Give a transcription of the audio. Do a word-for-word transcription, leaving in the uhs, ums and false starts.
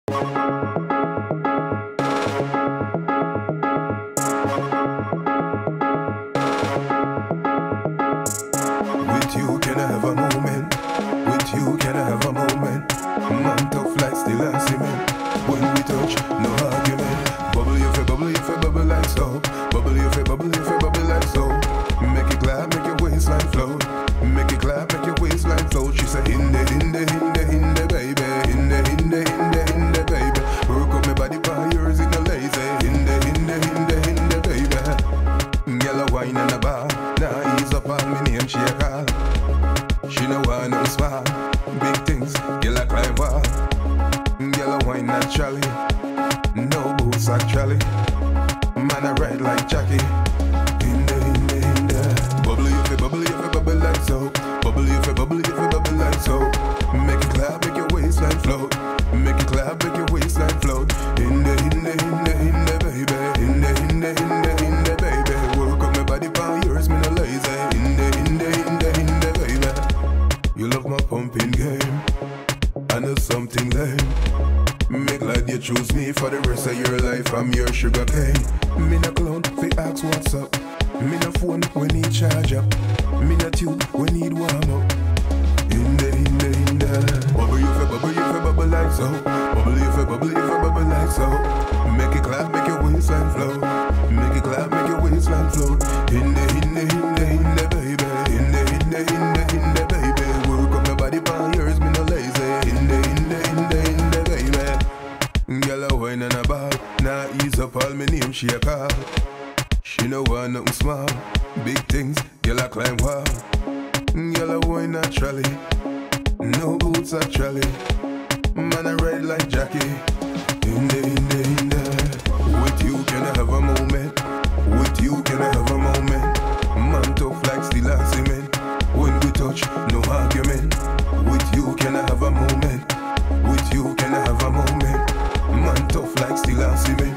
With you, can I have a moment? With you, can I have a moment? Man tough like steel and cement. When we touch, no argument. Bubble you fi bubble, you fi bubble like so. Bubble you fi bubble, you fi bubble like so. Make it clap, make your waistline float. Make it clap, make your waistline float. She say in the, in the, in the, in the baby. In the, in the, in the, in the baby. Work up my body by yours in the lazy. In the, in the, in the, in the baby. Girl a wine and a bar. Now ease up on me name she a call. She no want no small. Big things, girl a climb wall. Girl a wine naturally. No boots actually. Man a ride like Jackie. In the, in the, in the. Bubble you fi bubble, you fi bubble like so. Bubble you fi bubble, you fi bubble like so. Make it clap, make your waistline float. Make it clap, make your waistline float. In the, in the, in the, in the baby. In the, in the, in the, in the baby. Work up my body by yours, me no lazy. In the, in the, in the, in the baby. You love my pumping game. I know something lame. Make like you choose me for the rest of your life. I'm your sugar cane. Me no clown, fi ask what's up. Me no phone when need charge up. Me no tube when need warm up. In the, in the, in the. Bubble you fi bubble, you fi bubble like so. Bubble you fi bubble, you fi bubble like so. Make it clap, make your waistline flow. Make it clap, make your waistline flow. In the, in the, in the, in the baby. In the, in the, in the, in the baby. Work up my body by yours, me no lazy. In the, in the, in the, in the baby. Girl a wine and a ball. Now ease up all my name she a call. She no want nothing small. Big things, girl a climb wall. Girl a wine naturally. No boots actually. Man a ride like Jackie. In the, in the, in the. With you can I have a moment? With you can I have a moment? Man tough like steel and cement. When we touch, no argument. With you can I have a moment? With you can I have a moment? Man tough like steel and cement.